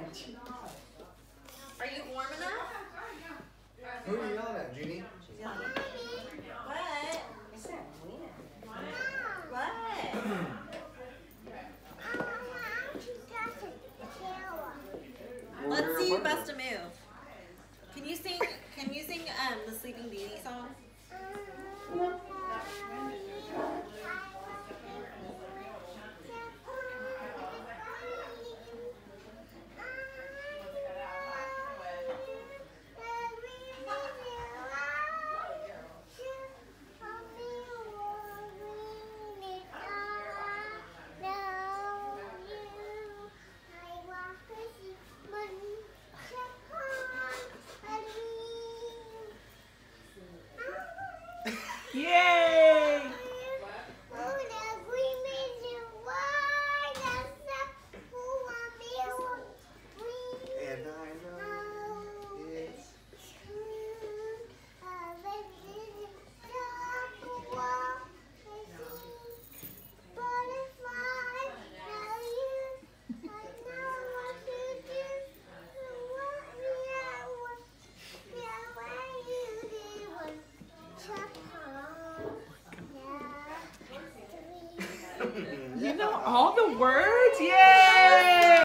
Are you warm enough? Who are you yelling at, Jeannie? She's yelling at me. What? I said when. What? Let's see you bust a move. Can you sing the Sleeping Beauty song?